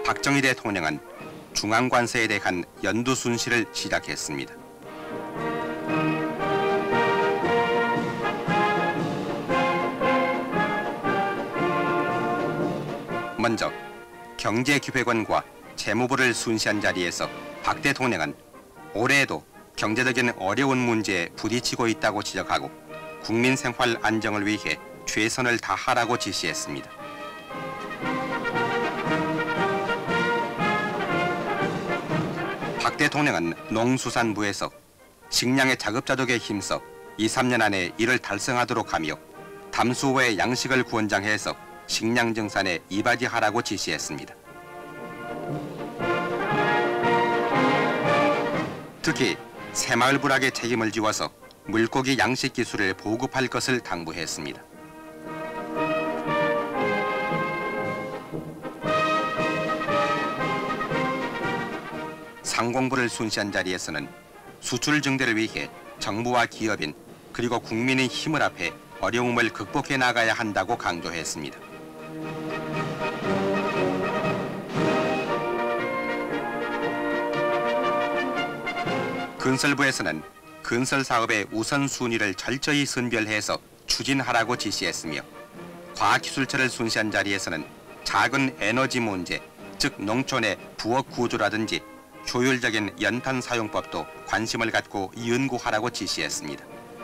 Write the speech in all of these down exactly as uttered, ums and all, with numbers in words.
박정희 대통령은 중앙관세에 대한 연두 순시를 시작했습니다. 먼저 경제기획원과 재무부를 순시한 자리에서 박 대통령은 올해에도 경제적인 어려운 문제에 부딪히고 있다고 지적하고 국민 생활 안정을 위해 최선을 다하라고 지시했습니다. 박 대통령은 농수산부에서 식량의 자급자족에 힘써 이, 삼 년 안에 이를 달성하도록 하며 담수 외 양식을 권장해서 식량 증산에 이바지하라고 지시했습니다. 특히 새마을 부락의 책임을 지워서 물고기 양식 기술을 보급할 것을 당부했습니다. 상공부를 순시한 자리에서는 수출 증대를 위해 정부와 기업인 그리고 국민의 힘을 합해 어려움을 극복해 나가야 한다고 강조했습니다. 건설부에서는 건설 사업의 우선순위를 철저히 선별해서 추진하라고 지시했으며 과학기술처를 순시한 자리에서는 작은 에너지 문제, 즉 농촌의 부엌 구조라든지 효율적인 연탄 사용법도 관심을 갖고 연구하라고 지시했습니다.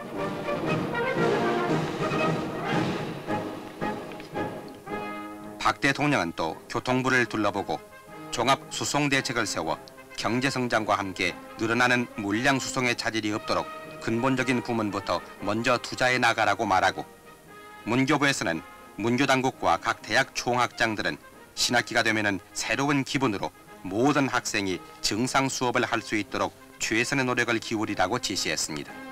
박 대통령은 또 교통부를 둘러보고 종합수송대책을 세워 경제성장과 함께 늘어나는 물량 수송의 차질이 없도록 근본적인 부문부터 먼저 투자해 나가라고 말하고 문교부에서는 문교당국과 각 대학 총학장들은 신학기가 되면은 새로운 기분으로 모든 학생이 정상 수업을 할 수 있도록 최선의 노력을 기울이라고 지시했습니다.